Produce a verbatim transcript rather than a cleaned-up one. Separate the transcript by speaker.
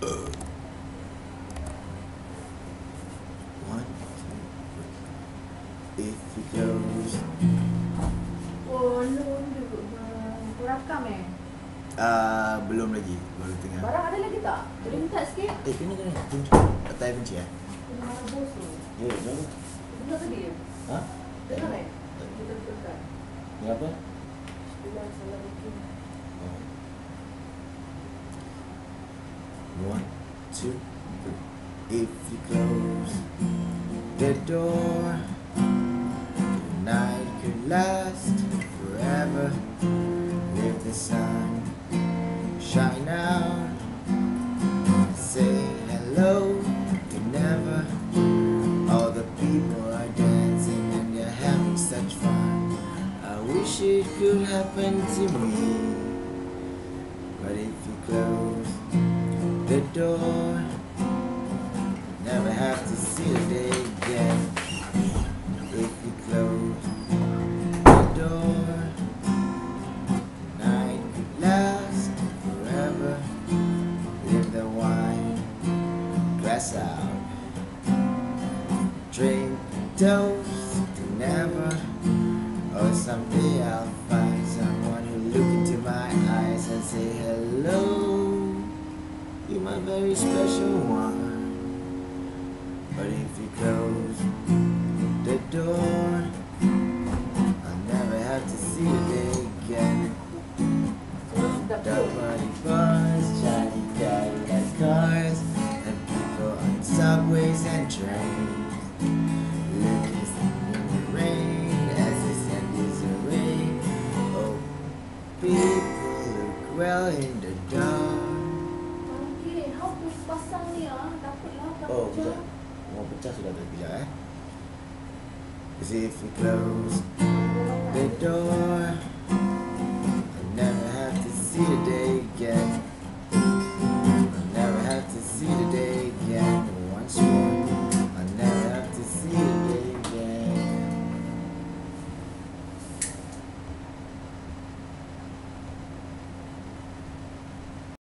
Speaker 1: One, two, three. If you close.
Speaker 2: Oh, lu kau rakam eh?
Speaker 1: Uh, belum lagi, baru tengah.
Speaker 2: Barang ada lagi tak? Boleh minta sikit?
Speaker 1: Eh, kena kena. Atai kunci eh?
Speaker 2: Kena mana bos tu?
Speaker 1: Ya, jom.
Speaker 2: Dengar tadi ya?
Speaker 1: Ha?
Speaker 2: Dengar eh? Kita betulkan.
Speaker 1: Ni apa?
Speaker 2: Bilang salah bikin.
Speaker 1: Oh. One, two, three. If you close the door, the night could last forever. If the sun shine out, say hello to never. All the people are dancing and they're having such fun. I wish it could happen to me, but if you close the door, never have to see the day again. If you close the door, night could last forever. Leave the wine glass out, drink toast to never. Or someday I'll find someone who look into my eyes and say hello, you're my very special one. But if you close the door, I'll never have to see the day again. Dark money bars, shiny Cadillac cars, and people on subways and trains, looking in the rain as they send us away. Oh, people look well in the dark.
Speaker 2: Okay, how to pasang ni ah? Takutlah tak
Speaker 1: Oh,
Speaker 2: pecah.
Speaker 1: kejap. Mau pecah sudah tadi, kejap eh. Cause if you close the door, I never have to see the day